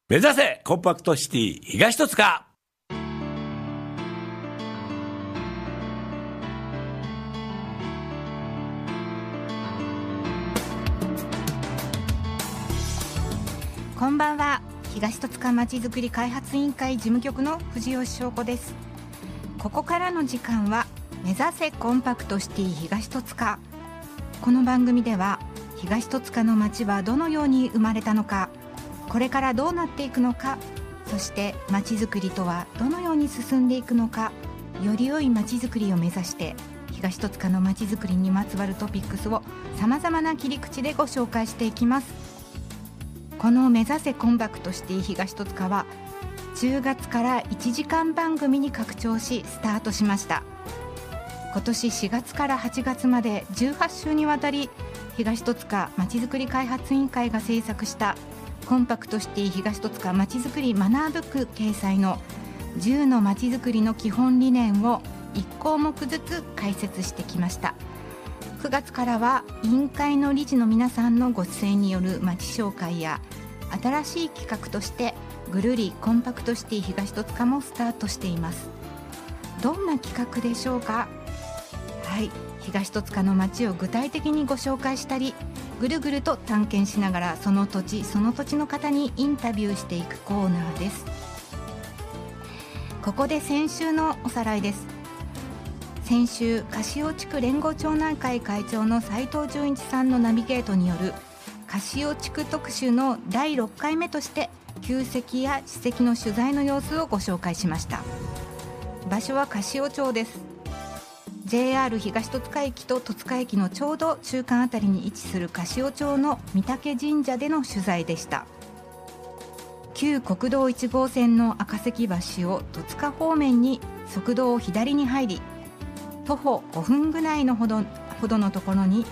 目指せコンパクトシティ東戸塚。 こんばんは。東戸塚まちづくり開発委員会事務局の藤吉翔子です。ここからの時間は目指せコンパクトシティ東戸塚。この番組では東戸塚の街はどのように生まれたのか、これからどうなっていくのか、そしてまちづくりとはどのように進んでいくのか、より良いまちづくりを目指して東戸塚のまちづくりにまつわるトピックスをさまざまな切り口でご紹介していきます。この目指せコンパクトシティ東戸塚は10月から1時間番組に拡張しスタートしました。今年4月から8月まで18週にわたり東戸塚まちづくり開発委員会が制作したコンパクトシティ東戸塚まちづくりマナーブック掲載の10のまちづくりの基本理念を1項目ずつ解説してきました。9月からは委員会の理事の皆さんのご出演によるまち紹介や、新しい企画としてぐるりコンパクトシティ東戸塚もスタートしています。どんな企画でしょうか。はい、東戸塚の街を具体的にご紹介したり、ぐるぐると探検しながらその土地その土地の方にインタビューしていくコーナーです。ここで先週のおさらいです。先週、柏尾地区連合町内会会長の斉藤純一さんのナビゲートによる柏尾地区特集の第6回目として旧跡や史跡の取材の様子をご紹介しました。場所は柏尾町です。 JR 東戸塚駅と戸塚駅のちょうど中間あたりに位置する柏尾町の御嶽神社での取材でした。旧国道1号線の赤関橋を戸塚方面に側道を左に入り、徒歩5分ぐらいのほどのところに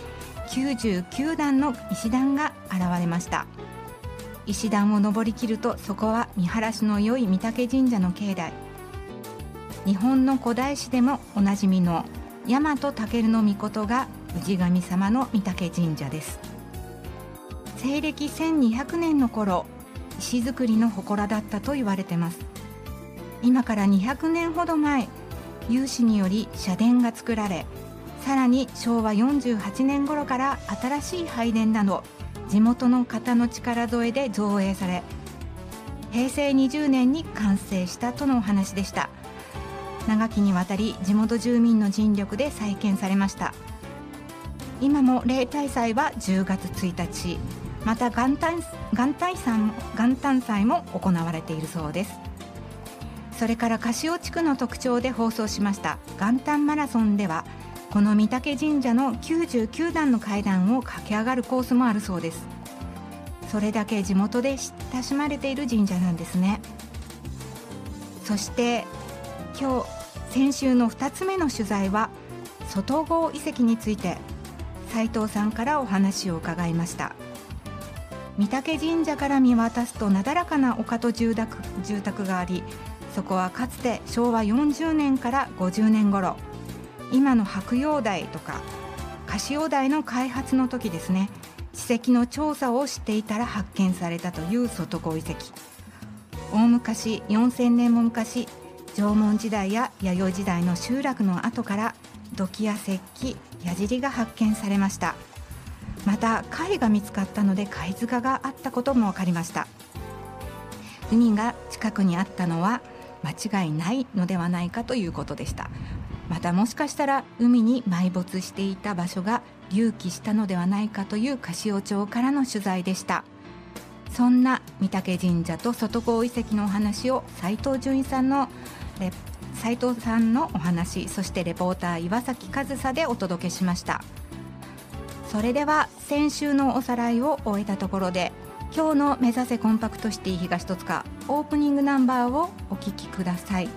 99段の石段が現れました。石段を登りきると、そこは見晴らしの良い御嶽神社の境内。日本の古代史でもおなじみの大和尊の命が氏神様の御嶽神社です。西暦1200年の頃、石造りの祠だったと言われています。今から200年ほど前、有志により社殿が作られ、さらに昭和48年頃から新しい拝殿など地元の方の力添えで造営され、平成20年に完成したとのお話でした。長きにわたり地元住民の尽力で再建されました。今も例大祭は10月1日、また元旦祭も行われているそうです。それから柏尾地区の特徴で放送しました元旦マラソンでは、この御嶽神社の99段の階段を駆け上がるコースもあるそうです。それだけ地元で親しまれている神社なんですね。そして先週の2つ目の取材は外郷遺跡について、斉藤さんからお話を伺いました。御嶽神社から見渡すとなだらかな丘と住宅があり、そこはかつて昭和40年から50年頃、今の白楊台とか柏尾台の開発の時ですね、史跡の調査をしていたら発見されたという外郷遺跡。大昔、4000年も昔、縄文時代や弥生時代の集落の跡から土器や石器、矢尻が発見されました。また貝が見つかったので貝塚があったことも分かりました。海が近くにあったのは間違いないのではないかということでした。またもしかしたら海に埋没していた場所が隆起したのではないかという柏尾町からの取材でした。そんな御嶽神社と外郷遺跡のお話を斉藤さんのお話、そしてレポーター岩崎和沙でお届けしました。それでは先週のおさらいを終えたところで、今日の目指せコンパクトシティ東戸塚オープニングナンバーをお聞きください。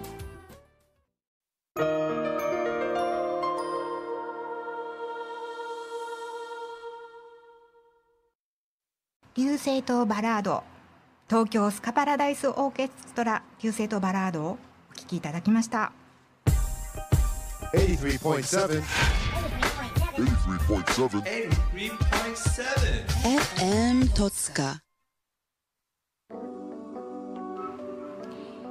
流星とバラード、東京スカパラダイスオーケストラ流星とバラードをお聴きいただきました。 83.7 FM 戸塚。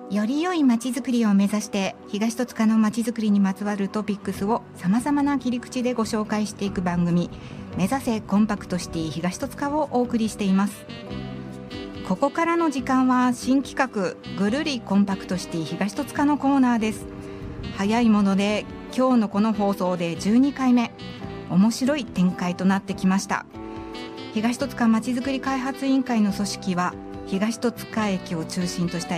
より良いまちづくりを目指して東戸塚のまちづくりにまつわるトピックスをさまざまな切り口でご紹介していく番組、目指せコンパクトシティ東戸塚をお送りしています。ここからの時間は新企画、ぐるりコンパクトシティ東戸塚のコーナーです。早いもので今日のこの放送で12回目、面白い展開となってきました。東戸塚まちづくり開発委員会の組織は東戸塚駅を中心とした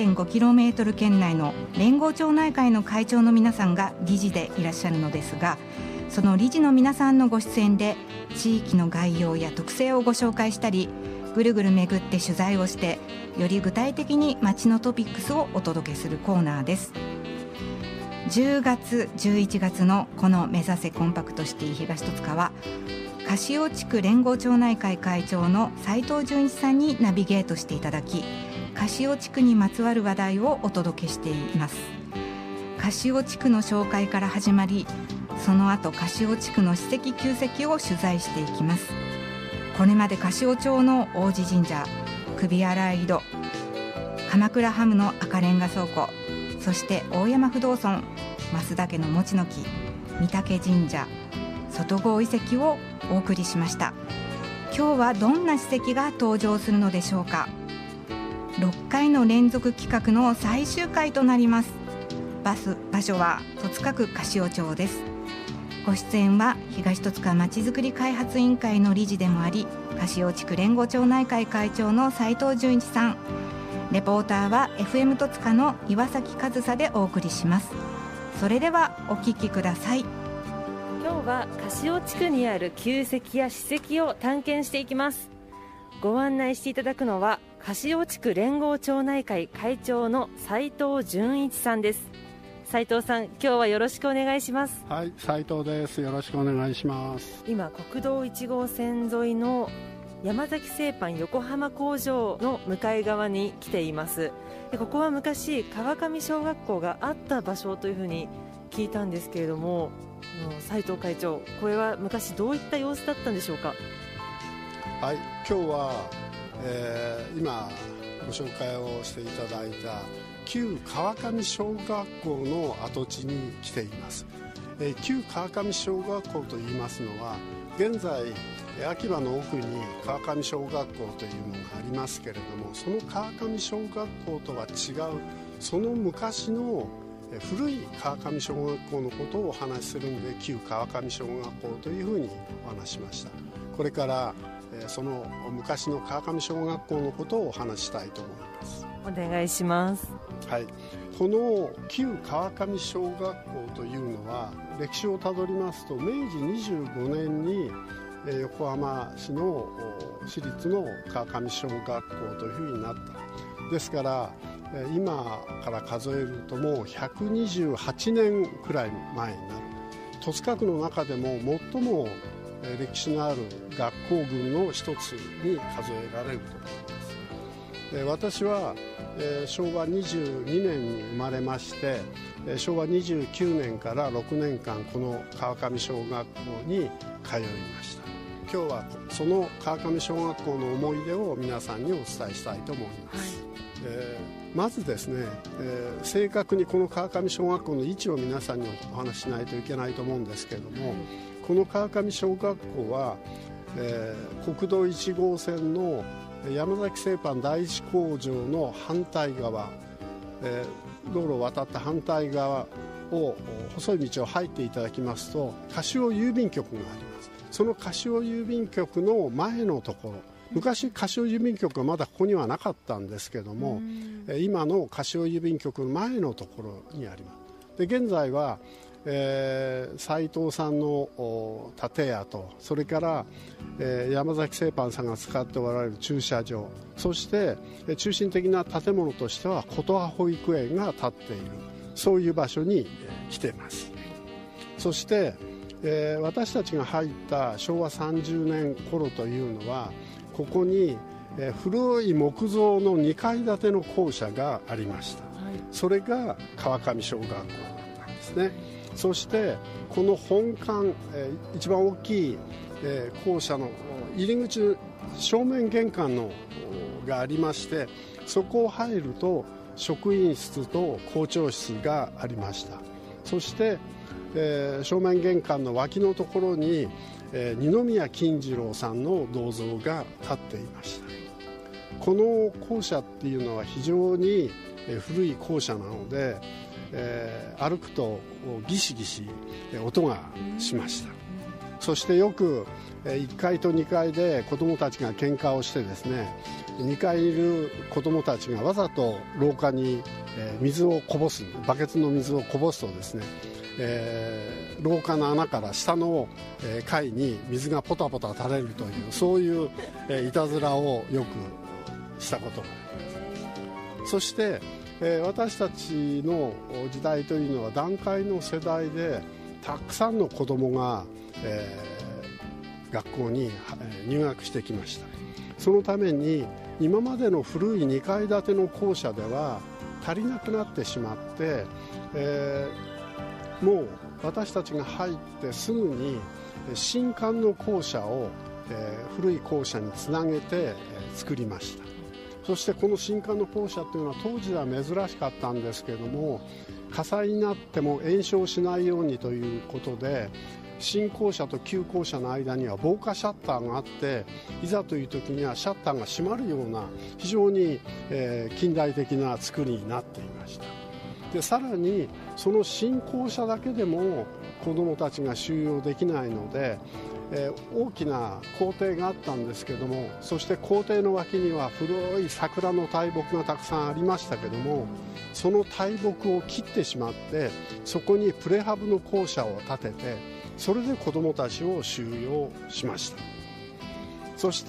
1.5km 圏内の連合町内会の会長の皆さんが理事でいらっしゃるのですが、その理事の皆さんのご出演で地域の概要や特性をご紹介したり、ぐるぐる巡って取材をしてより具体的に街のトピックスをお届けするコーナーです。10月11月のこの目指せコンパクトシティ東戸塚は柏尾地区連合町内会会長の斉藤純一さんにナビゲートしていただき、柏尾地区にまつわる話題をお届けしています。柏尾地区の紹介から始まり、その後柏尾地区の史跡旧跡を取材していきます。これまで柏尾町の王子神社、首洗井戸、鎌倉ハムの赤レンガ倉庫、そして大山不動尊、増田家の餅の木、御嶽神社、外郷遺跡をお送りしました。今日はどんな史跡が登場するのでしょうか。6回の連続企画の最終回となります。場所は戸塚区柏尾町です。ご出演は東戸塚まちづくり開発委員会の理事でもあり、柏尾地区連合町内会会長の斉藤純一さん、レポーターは FM 戸塚の岩崎和沙でお送りします。それではお聞きください。 今日は柏尾地区にある旧跡や史跡を探検していきます。ご案内していただくのは柏尾地区連合町内会会長の斉藤純一さんです。斉藤さん、今日はよろしくお願いします。 はい、斉藤です。よろしくお願いします。 今国道1号線沿いの山崎製パン横浜工場の向かい側に来ています。でここは昔川上小学校があった場所というふうに聞いたんですけれども、斉藤会長、これは昔どういった様子だったんでしょうか。 はい、今日は、今ご紹介をしていただいた旧川上小学校の跡地に来ています。旧川上小学校といいますのは、現在秋葉の奥に川上小学校というのがありますけれども、その川上小学校とは違う、その昔の古い川上小学校のことをお話しするので、旧川上小学校というふうにお話しました。これからその昔の川上小学校のことをお話ししたいと思います。 お願いします。 はい、この旧川上小学校というのは歴史をたどりますと、明治25年に横浜市の市立の川上小学校というふうになった。ですから今から数えるともう128年くらい前になる。戸塚区の中でも最も歴史のある学校群の一つに数えられると思います。私は昭和22年に生まれまして、昭和29年から6年間この川上小学校に通いました。今日はその川上小学校の思い出を皆さんにお伝えしたいと思います。まずですね、正確にこの川上小学校の位置を皆さんにお話ししないといけないと思うんですけれども、この川上小学校は、国道1号線の山崎製パン第一工場の反対側、道路を渡った反対側を細い道を入っていただきますと、柏尾郵便局があります。その柏尾郵便局の前のところ、昔柏尾郵便局はまだここにはなかったんですけども、今の柏尾郵便局の前のところにあります。で現在は、斉藤さんの建屋と、それから、山崎製パンさんが使っておられる駐車場、そして中心的な建物としては琴羽保育園が建っている、そういう場所に来ています。そして、私たちが入った昭和30年頃というのは、ここに古い木造の2階建ての校舎がありました。それが川上小学校だったんですね。そしてこの本館、一番大きい、校舎の入り口正面玄関がありまして、そこを入ると職員室と校長室がありました。そして、正面玄関の脇のところに、二宮金次郎さんの銅像が立っていました。この校舎っていうのは非常に古い校舎なので、歩くとギシギシ音がしました。そしてよく1階と2階で子どもたちが喧嘩をしてですね、2階にいる子どもたちがわざと廊下に水をこぼす、バケツの水をこぼすとですね、廊下の穴から下の階に水がポタポタ垂れるという、そういういたずらをよくしたことがあります。そして私たちの時代というのは団塊の世代でたくさんの子どもが学校に入学してきました。そのために今までの古い2階建ての校舎では足りなくなってしまって、もう私たちが入ってすぐに新館の校舎を古い校舎につなげて作りました。そしてこの新館の校舎というのは当時は珍しかったんですけれども、火災になっても延焼しないようにということで、新校舎と旧校舎の間には防火シャッターがあって、いざという時にはシャッターが閉まるような非常に近代的な作りになっていました。でさらにその新校舎だけでも子どもたちが収容できないので、大きな校庭があったんですけども、そして校庭の脇には古い桜の大木がたくさんありましたけども、その大木を切ってしまって、そこにプレハブの校舎を建てて、それで子どもたちを収容しました。そして、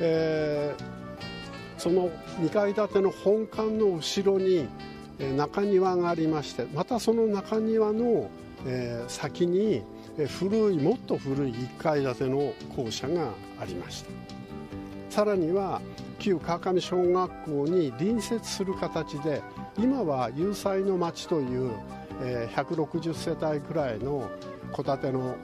その2階建ての本館の後ろに中庭がありまして、またその中庭の先にもっと古い1階建ての校舎がありました。さらには旧川上小学校に隣接する形で、今は有妻の町という160世帯くらいの戸建ての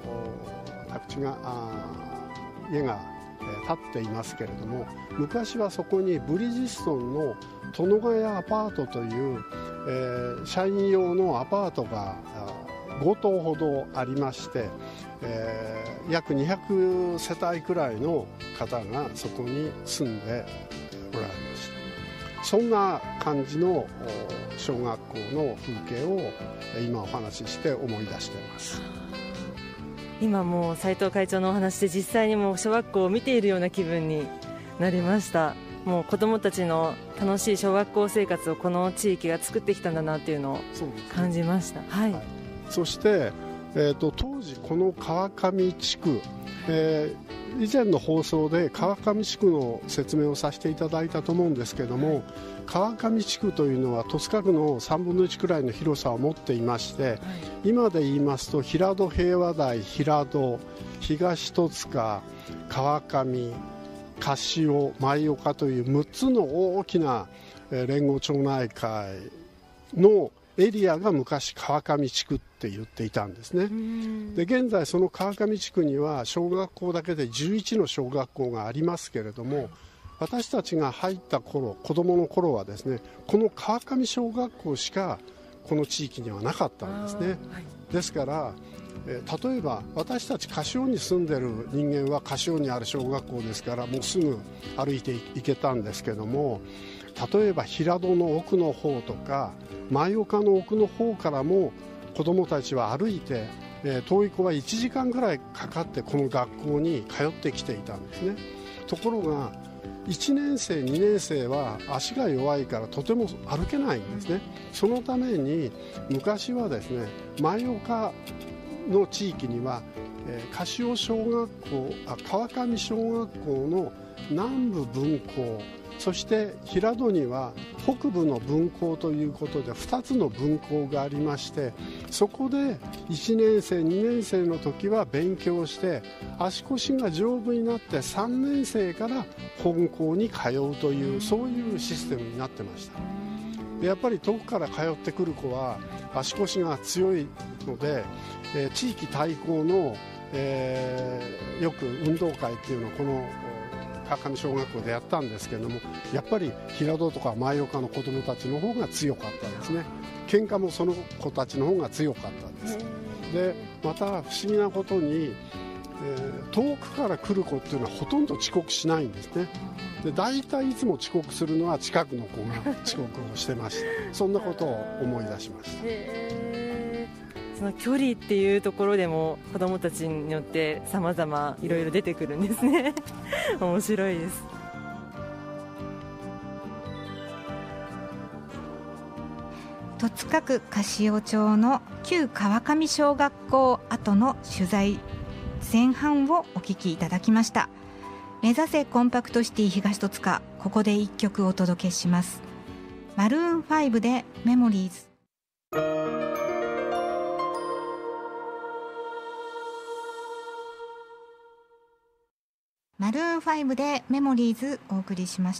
家が建っていますけれども、昔はそこにブリヂストンの殿ヶ谷アパートという、社員用のアパートが5棟ほどありまして、約200世帯くらいの方がそこに住んでおられました。そんな感じの小学校の風景を今お話しして思い出しています。 今もう斉藤会長のお話で実際にもう小学校を見ているような気分になりました。もう子どもたちの楽しい小学校生活をこの地域が作ってきたんだなっていうのを感じました。はい。 そして、当時この川上地区、以前の放送で川上地区の説明をさせていただいたと思うんですけれども、川上地区というのは戸塚区の3分の1くらいの広さを持っていまして、今で言いますと平戸平和台、平戸、東戸塚、川上、柏尾、舞岡という6つの大きな連合町内会のエリアが昔川上地区って言っていたんですね。で現在その川上地区には小学校だけで11の小学校がありますけれども、私たちが入った頃、子どもの頃はですね、この川上小学校しかこの地域にはなかったんですね。ですから例えば私たち柏尾に住んでる人間は柏尾にある小学校ですから、もうすぐ歩いて行けたんですけども、例えば平戸の奥の方とか舞岡の奥の方からも子どもたちは歩いて、遠い子は1時間ぐらいかかってこの学校に通ってきていたんですね。ところが1年生2年生は足が弱いからとても歩けないんですね。そのために昔はですね、舞岡の地域には、柏尾小学校、川上小学校の南部分校、そして平戸には北部の分校ということで2つの分校がありまして、そこで1年生2年生の時は勉強して足腰が丈夫になって3年生から本校に通うという、そういうシステムになってました。でやっぱり遠くから通ってくる子は足腰が強いので、地域対抗の、よく運動会っていうのをこの川上小学校でやったんですけども、やっぱり平戸とか前岡の子どもたちの方が強かったですね。喧嘩もその子たちの方が強かったです。でまた不思議なことに、遠くから来る子っていうのはほとんど遅刻しないんですね。で大体いつも遅刻するのは近くの子が遅刻をしてました。そんなことを思い出しました。 その距離っていうところでも子どもたちによって様々いろいろ出てくるんですね面白いです。 戸塚区樫尾町の旧川上小学校跡の取材前半をお聞きいただきました。目指せコンパクトシティ東戸塚、ここで一曲お届けします。マルーン5でメモリーズ。マルーン5でメモリーズお送りしました。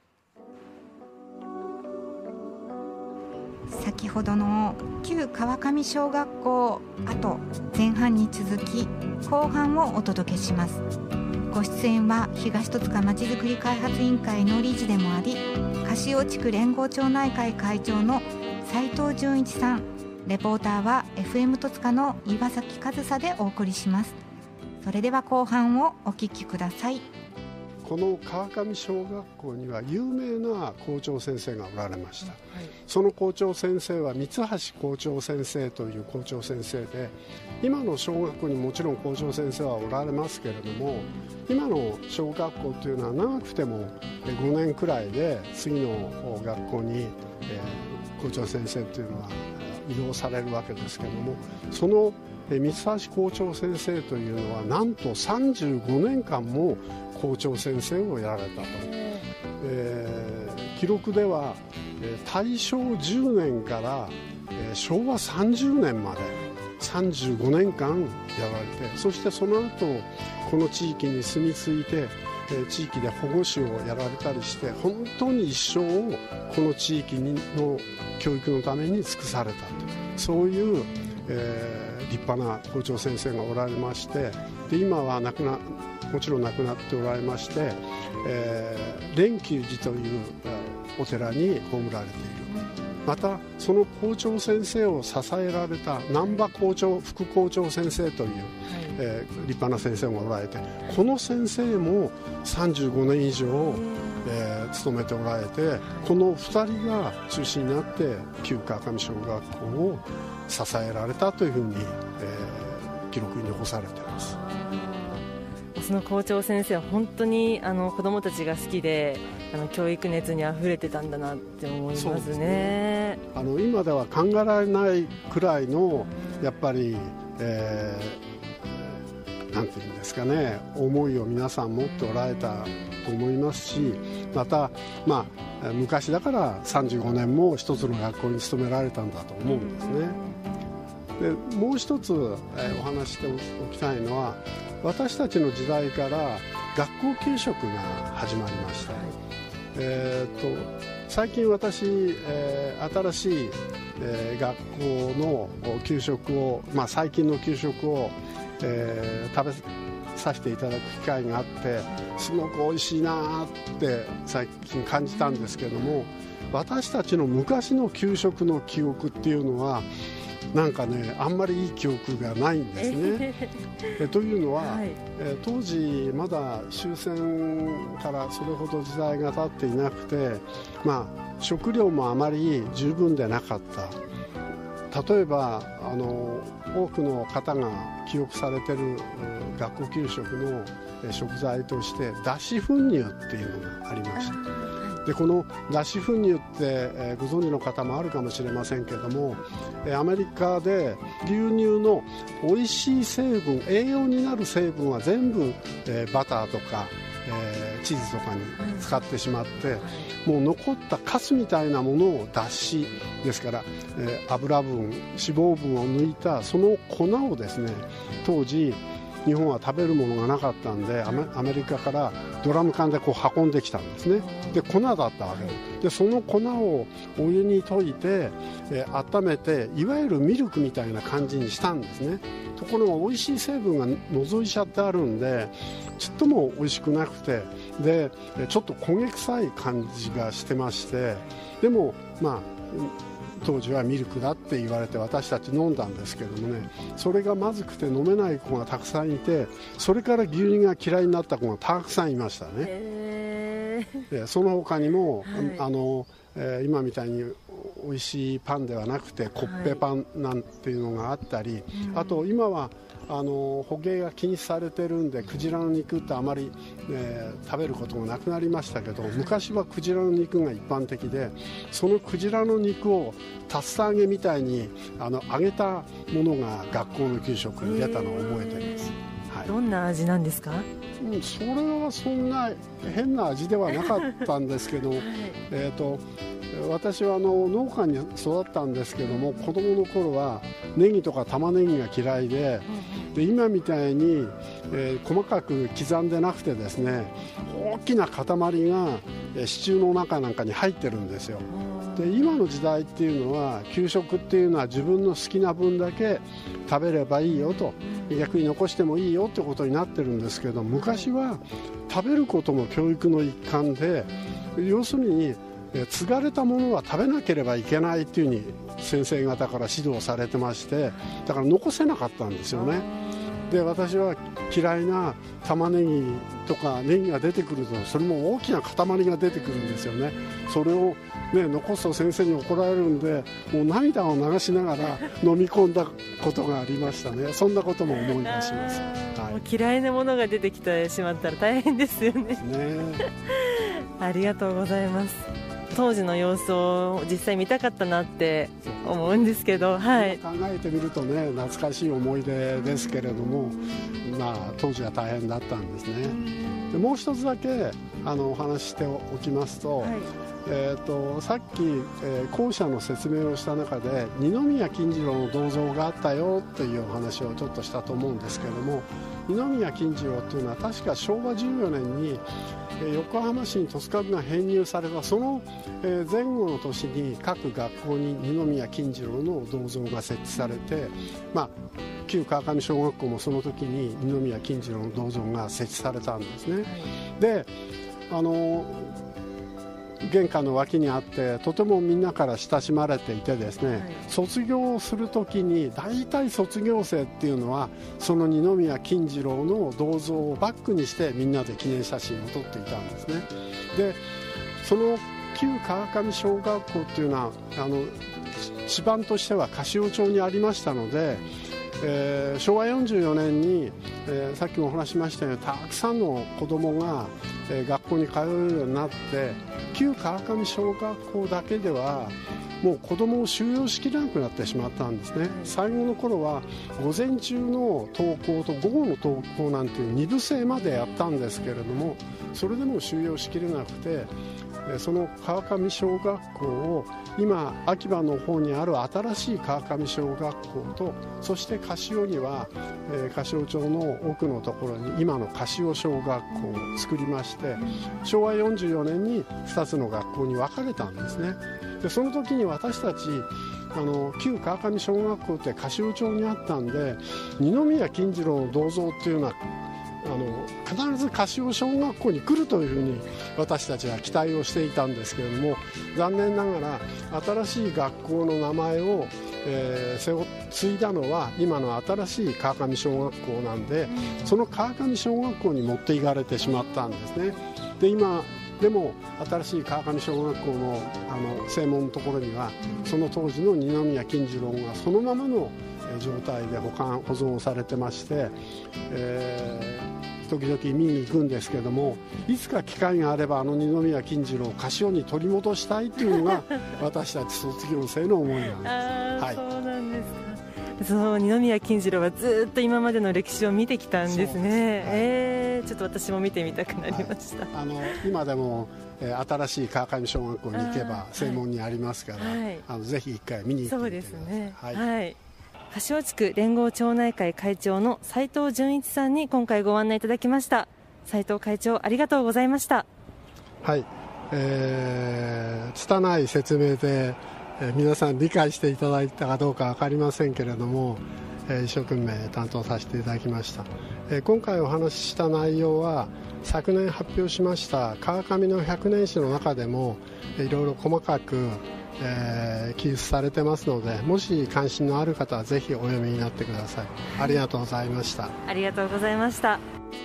先ほどの旧川上小学校跡前半に続き後半をお届けします。ご出演は東戸塚まちづくり開発委員会の理事でもあり、樫尾地区連合町内会会長の斉藤純一さん。レポーターは FM 戸塚の岩崎和沙でお送りします。それでは後半をお聞きください。 この川上小学校には有名な校長先生がおられました。その校長先生は三橋校長先生という校長先生で、今の小学校にもちろん校長先生はおられますけれども、今の小学校というのは長くても5年くらいで次の学校に校長先生というのは移動されるわけですけれども、その三橋校長先生というのはなんと35年間も校長先生をやられたと、記録では大正10年から昭和30年まで35年間やられて、そしてその後この地域に住み着いて地域で保護司をやられたりして、本当に一生をこの地域の教育のために尽くされたと、そういう立派な校長先生がおられまして、で今はもちろん亡くなっておられまして、蓮久寺というお寺に葬られている。またその校長先生を支えられた難波校長副校長先生という、立派な先生がおられて、この先生も35年以上、勤めておられて、この2人が中心になって旧川上小学校を支えられたというふうに、記録に残されています。 その校長先生は本当に子どもたちが好きで、教育熱にあふれてたんだなって思いますね。 今では考えられないくらいのやっぱり、なんていうんですかね、思いを皆さん持っておられたと思いますし、また、昔だから35年も一つの学校に勤められたんだと思うんですね。でもう一つ、お話しておきたいのは、私たちの時代から学校給食が始まりました。最近私、新しい、学校の給食を、最近の給食を、食べさせていただく機会があって、すごくおいしいなって最近感じたんですけども、私たちの昔の給食の記憶っていうのはなんかね、あんまりいい記憶がないんですね。というのは、当時まだ終戦からそれほど時代が経っていなくて、食料もあまり十分でなかった。例えば多くの方が記憶されている学校給食の食材として脱脂粉乳っていうのがありました。でこの脱脂粉乳って、ご存知の方もあるかもしれませんけれども、アメリカで牛乳のおいしい成分、栄養になる成分は全部、バターとか、チーズとかに使ってしまって、もう残ったカスみたいなものを脱脂ですから、油分、脂肪分を抜いたその粉をですね、当時日本は食べるものがなかったんで、アメリカからドラム缶でこう運んできたんですね。で粉だったわけで、その粉をお湯に溶いて、温めていわゆるミルクみたいな感じにしたんですね。ところが美味しい成分が除いちゃってあるんでちっとも美味しくなくて、でちょっと焦げ臭い感じがしてまして、でも当時はミルクだって言われて私たち飲んだんですけどもね、それがまずくて飲めない子がたくさんいて、それから牛乳が嫌いになった子がたくさんいましたね。その他にも、今みたいに美味しいパンではなくてコッペパンなんていうのがあったり、あと今は捕鯨が禁止されてるんでクジラの肉ってあまり、食べることがなくなりましたけど、昔はクジラの肉が一般的で、そのクジラの肉を竜田揚げみたいに揚げたものが学校の給食に出たのを覚えています。 どんな味なんですか？ それはそんな変な味ではなかったんですけど、私は農家に育ったんですけども、子供の頃はネギとか玉ねぎが嫌いで、今みたいに、細かく刻んでなくてですね、大きな塊がシチューの中なんかに入ってるんですよ。で今の時代っていうのは給食っていうのは自分の好きな分だけ食べればいいよと、逆に残してもいいよってことになってるんですけど、昔は食べることも教育の一環で、要するに継がれたものは食べなければいけないっていうふうに先生方から指導されてまして、だから残せなかったんですよね。で私は嫌いな玉ねぎとかネギが出てくると、それも大きな塊が出てくるんですよね。それを残すと先生に怒られるんで、もう涙を流しながら飲み込んだことがありましたね。そんなことも思い出します。 もう嫌いなものが出てきてしまったら大変ですよね。ありがとうございます。当時の様子を実際見たかったなって思うんですけど、考えてみるとね、懐かしい思い出ですけれども、当時は大変だったんですね。でもう一つだけお話ししておきますと、さっき、校舎の説明をした中で二宮金次郎の銅像があったよっていうお話をちょっとしたと思うんですけども、二宮金次郎っていうのは確か昭和14年に横浜市に戸塚区が編入されたその前後の年に各学校に二宮金次郎の銅像が設置されて、旧川上小学校もその時に二宮金次郎の銅像が設置されたんですね。で玄関の脇にあってとてもみんなから親しまれていてですね、卒業をするときに大体卒業生っていうのはその二宮金次郎の銅像をバックにしてみんなで記念写真を撮っていたんですね。でその旧川上小学校っていうのは地盤としては柏尾町にありましたので、昭和44年に、さっきもお話しましたようにたくさんの子どもが、学校に通えるようになって、旧川上小学校だけではもう子どもを収容しきれなくなってしまったんですね。最後の頃は午前中の登校と午後の登校なんていう2部制までやったんですけれども、それでも収容しきれなくて、その川上小学校を今秋葉の方にある新しい川上小学校と、そして柏には、柏町の奥のところに今の柏小学校を作りまして、昭和44年に2つの学校に分かれたんですね。でその時に私たち旧川上小学校って柏町にあったんで、二宮金次郎の銅像っていうのは必ず柏小学校に来るというふうに私たちは期待をしていたんですけれども、残念ながら新しい学校の名前を、継いだのは今の新しい川上小学校なんで、その川上小学校に持っていかれてしまったんですね。で今でも新しい川上小学校の正門のところにはその当時の二宮金次郎がそのままの状態で保存されてまして、時々見に行くんですけども、いつか機会があれば二宮金次郎を柏に取り戻したいというのが私たち卒業生の思いなんです。 そうなんですか。その二宮金次郎はずっと今までの歴史を見てきたんですね。ちょっと私も見てみたくなりました。 今でも新しい川上小学校に行けば正門にありますから、ぜひ一回見に行ってみてください。 そうですね。はい。 柏地区連合町内会会長の斉藤純一さんに今回ご案内いただきました。斉藤会長、ありがとうございました。 はい、拙い説明で、皆さん理解していただいたかどうか分かりませんけれども、一生懸命担当させていただきました。今回お話しした内容は昨年発表しました川上の100年史の中でもいろいろ細かく、記述されてますので、もし関心のある方はぜひお読みになってください。ありがとうございました。 ありがとうございました。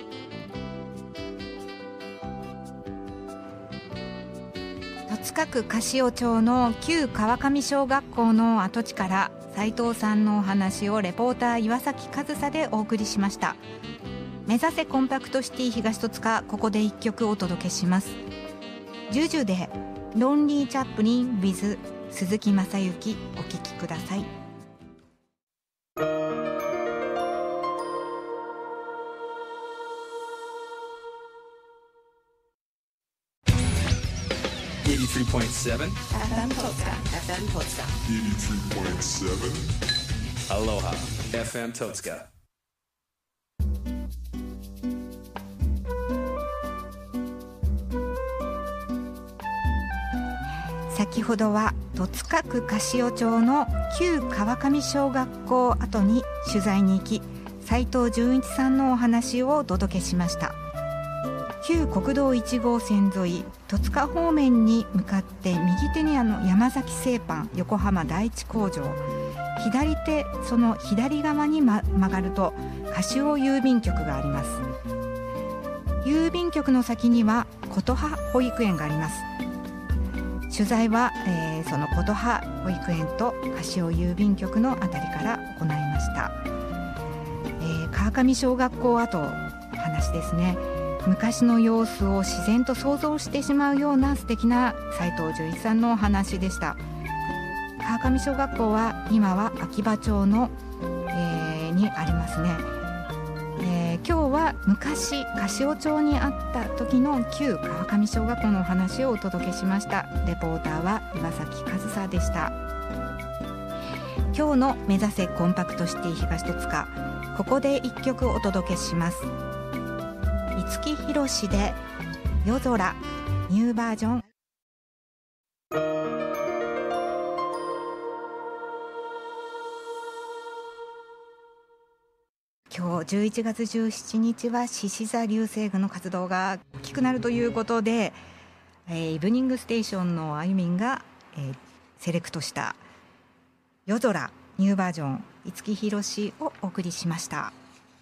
戸塚区柏町の旧川上小学校の跡地から斉藤さんのお話をレポーター岩崎和沙でお送りしました。目指せコンパクトシティ東戸塚、ここで1曲お届けします。ジュジュでロンリーチャップリン with 鈴木雅之、お聴きください。 83.7 FM 戸塚 FM 戸塚 83.7 Aloha FM 戸塚。 先ほどは戸塚区柏町の旧川上小学校跡に取材に行き、斉藤純一さんのお話をお届けしました。旧国道1号線沿い戸塚方面に向かって右手に山崎製パン横浜第一工場、左手その左側に、曲がると柏郵便局があります。郵便局の先には琴葉保育園があります。取材は、その琴葉保育園と柏郵便局のあたりから行いました。川上小学校跡話ですね。昔の様子を自然と想像してしまうような素敵な斉藤純一さんのお話でした。川上小学校は今は秋葉町の、にありますね。今日は昔柏町にあった時の旧川上小学校のお話をお届けしました。レポーターは岩崎和沙でした。今日の目指せコンパクトシティ東戸塚、ここで1曲お届けします。五木ひろしで夜空ニューバージョン。今日11月17日は獅子座流星群の活動が大きくなるということで、イブニングステーションのあゆみんが、セレクトした夜空ニューバージョン五木ひろしをお送りしました。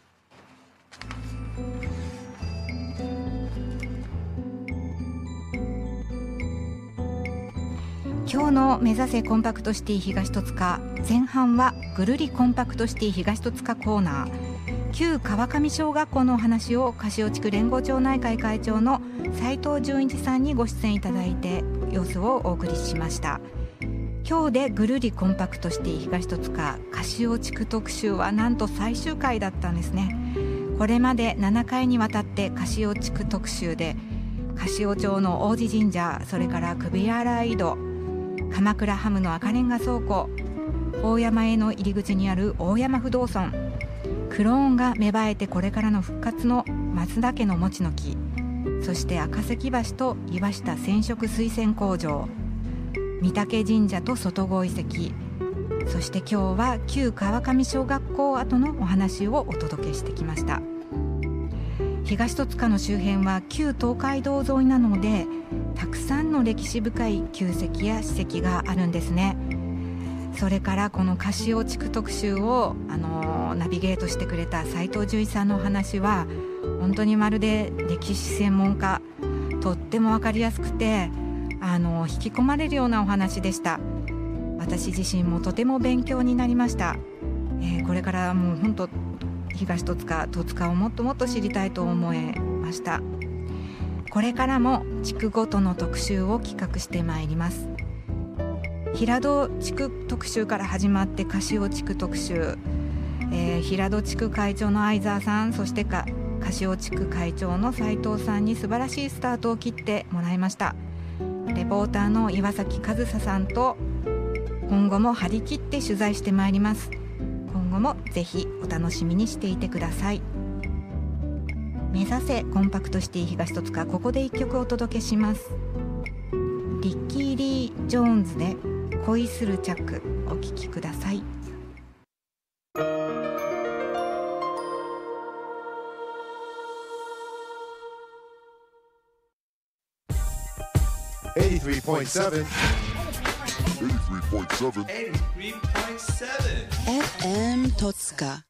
今日の目指せコンパクトシティ東戸塚、前半はぐるりコンパクトシティ東戸塚コーナー、旧川上小学校のお話を柏地区連合町内会会長の斉藤純一さんにご出演いただいて様子をお送りしました。今日でぐるりコンパクトシティ東戸塚柏地区特集はなんと最終回だったんですね。これまで7回にわたって柏地区特集で柏町の王子神社、それから首洗井戸、鎌倉ハムの赤レンガ倉庫、大山への入り口にある大山不動尊、クローンが芽生えてこれからの復活の松田家の餅の木、そして赤関橋と岩下染色水仙工場、御嶽神社と外郷遺跡、そして今日は旧川上小学校跡のお話をお届けしてきました。東戸塚の周辺は旧東海道沿いなのでたくさんの歴史深い旧跡や史跡があるんですね。それからこの柏地区特集をナビゲートしてくれた斉藤純一さんのお話は本当にまるで歴史専門家、とっても分かりやすくて引き込まれるようなお話でした。私自身もとても勉強になりました。これからもう本当東戸塚、戸塚をもっともっと知りたいと思いました。これからも地区ごとの特集を企画してまいります。平戸地区特集から始まって柏地区特集、平戸地区会長の相沢さん、そして柏地区会長の斉藤さんに素晴らしいスタートを切ってもらいました。レポーターの岩崎和沙さんと今後も張り切って取材してまいります。今もぜひお楽しみにしていてください。目指せコンパクトシティ東戸塚、ここで一曲お届けします。リッキー・リー・ジョーンズで恋するチャック、お聴きください。 83.7 FM 戸塚。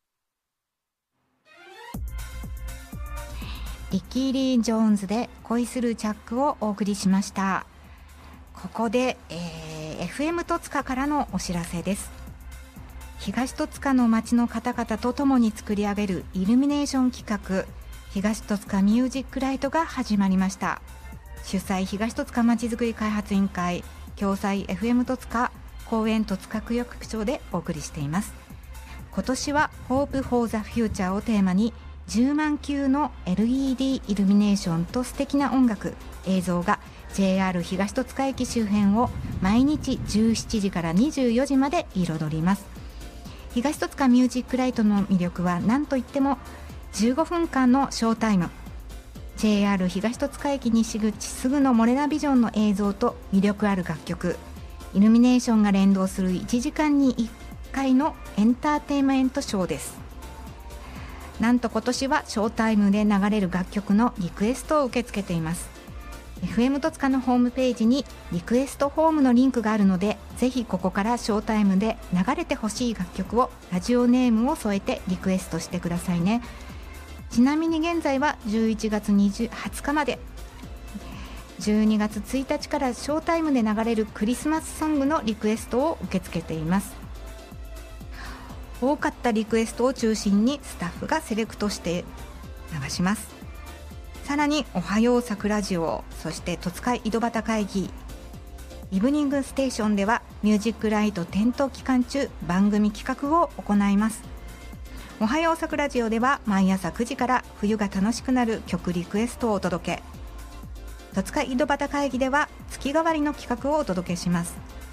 リッキー・リー・ジョーンズで恋するチャックをお送りしました。ここで、FM 戸塚からのお知らせです。東戸塚の町の方々と共に作り上げるイルミネーション企画、東戸塚ミュージックライトが始まりました。主催東戸塚まちづくり開発委員会、共催 FM 戸塚、公園戸塚区役所でお送りしています。今年は Hope for the Future をテーマに10万球の LED イルミネーションと素敵な音楽、映像が JR 東戸塚駅周辺を毎日17時から24時まで彩ります。東戸塚ミュージックライトの魅力は何といっても15分間のショータイム、 JR 東戸塚駅西口すぐのモレラビジョンの映像と魅力ある楽曲、イルミネーションが連動する1時間に1回のエンターテインメントショーです。なんと今年はショータイムで流れる楽曲のリクエストを受け付けています。 FM 戸塚のホームページにリクエストフォームのリンクがあるので、ぜひここからショータイムで流れてほしい楽曲をラジオネームを添えてリクエストしてくださいね。ちなみに現在は11月20日まで、12月1日からショータイムで流れるクリスマスソングのリクエストを受け付けています。多かったリクエストを中心にスタッフがセレクトして流します。さらにおはようさくラジオ、そして戸塚井戸端会議、イブニングステーションではミュージックライト点灯期間中番組企画を行います。おはようさくラジオでは毎朝9時から冬が楽しくなる曲リクエストをお届け、戸塚井戸端会議では月替わりの企画をお届けします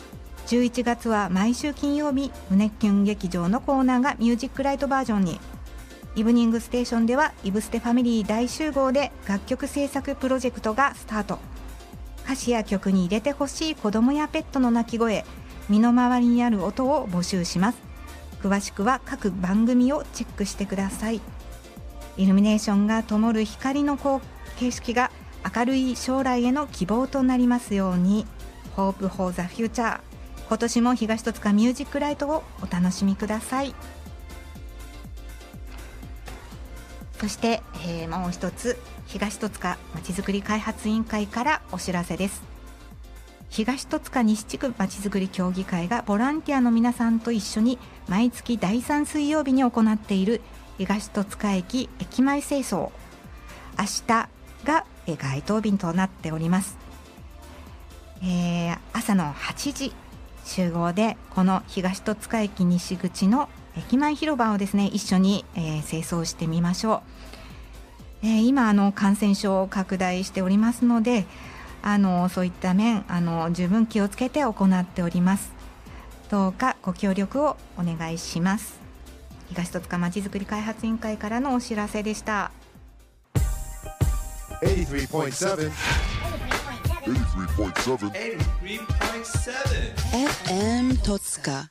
。11月は毎週金曜日、胸キュン劇場のコーナーがミュージックライトバージョンに、イブニングステーションではイブステファミリー大集合で楽曲制作プロジェクトがスタート。歌詞や曲に入れてほしい子供やペットの鳴き声、身の回りにある音を募集します。詳しくは各番組をチェックしてください。イルミネーションが灯る光の景色が明るい将来への希望となりますように。 Hope for the Future、今年も東戸塚ミュージックライトをお楽しみください。そして、もう一つ東戸塚まちづくり開発委員会からお知らせです。東戸塚西地区まちづくり協議会がボランティアの皆さんと一緒に毎月第3水曜日に行っている東戸塚駅駅前清掃、明日が街頭便となっております。朝の8時集合でこの東戸塚駅西口の駅前広場をですね一緒に、清掃してみましょう。今感染症を拡大しておりますのでそういった面十分気をつけて行っております。どうかご協力をお願いします。東戸塚まちづくり開発委員会からのお知らせでした。 83.7 FM 戸塚。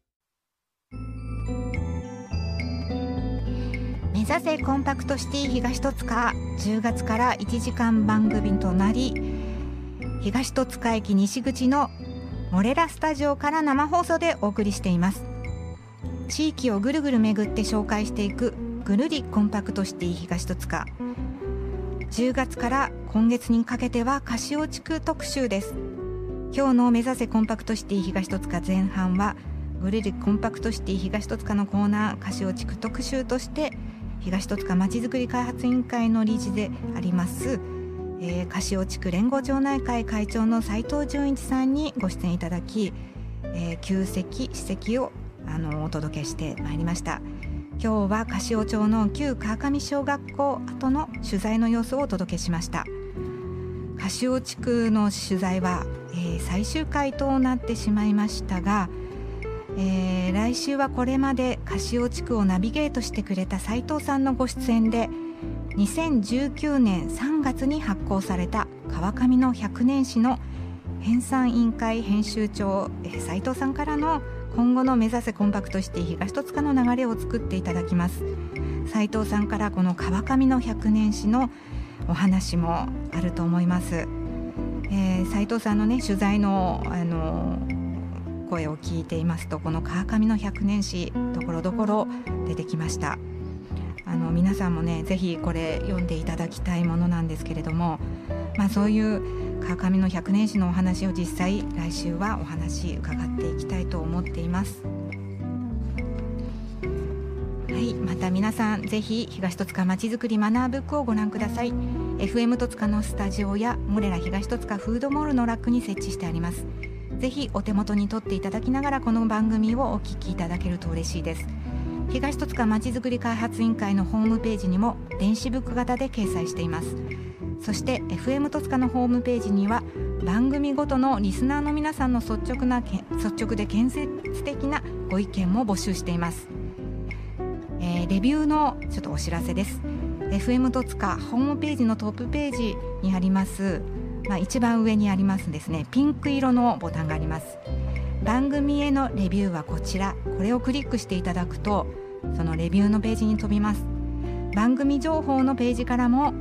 目指せコンパクトシティ東戸塚、10月から1時間番組となり、東戸塚駅西口のモレラスタジオから生放送でお送りしています。地域をぐるぐる巡って紹介していくぐるりコンパクトシティ東戸塚、10月から今月にかけてはカシオ地区特集です。今日の目指せコンパクトシティ東戸塚前半はぐるりコンパクトシティ東戸塚のコーナーカシオ地区特集として東戸塚まちづくり開発委員会の理事であります、カシオ地区連合町内会会長の斉藤純一さんにご出演いただき、旧跡史跡をお届けしてまいりました。今日はカシオ町の旧川上小学校跡の取材の様子をお届けしました。カシオ地区の取材は、最終回となってしまいましたが、 来週はこれまでカシオ地区をナビゲートしてくれた斉藤さんのご出演で、2019年3月に発行された川上の100年史の編纂委員会編集長、斉藤さんからの今後の目指せコンパクトシティ東戸塚の流れを作っていただきます。斉藤さんからこの川上の100年史のお話もあると思います。斉藤さんのね取材の、声を聞いていますと、この川上の100年史ところどころ出てきました。皆さんもねぜひこれ読んでいただきたいものなんですけれども、そういう川上の100年史のお話を実際来週はお話伺っていきたいと思っています。はい、また皆さんぜひ東戸塚まちづくりマナーブックをご覧ください。 FM 戸塚のスタジオやモレラ東戸塚フードモールのラックに設置してあります。ぜひお手元に取っていただきながらこの番組をお聞きいただけると嬉しいです。東戸塚まちづくり開発委員会のホームページにも電子ブック型で掲載しています。そして FM 戸塚のホームページには番組ごとのリスナーの皆さんの率直で建設的なご意見も募集しています。レビューのちょっとお知らせです。 FM 戸塚ホームページのトップページにあります、一番上にありますですね、ピンク色のボタンがあります。番組へのレビューはこちら、これをクリックしていただくとそのレビューのページに飛びます。番組情報のページからも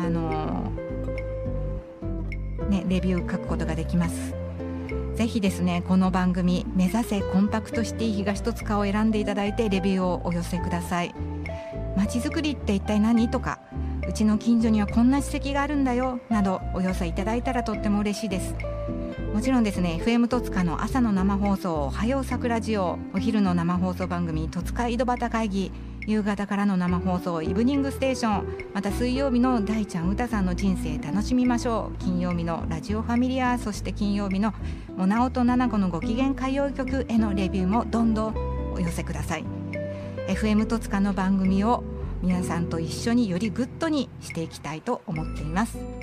レビュー書くことができます。ぜひですねこの番組目指せコンパクトシティ東戸塚を選んでいただいてレビューをお寄せください。まちづくりって一体何とか、うちの近所にはこんな史跡があるんだよなどお寄せいただいたらとっても嬉しいです。もちろんですね FM 戸塚の朝の生放送おはようさくらジオ、お昼の生放送番組戸塚井戸端会議、夕方からの生放送イブニングステーション、また水曜日の大ちゃんうたさんの人生楽しみましょう、金曜日のラジオファミリア、そして金曜日のモナオとナナコのご機嫌歌謡曲へのレビューもどんどんお寄せください。 FM 戸塚の番組を皆さんと一緒によりグッドにしていきたいと思っています。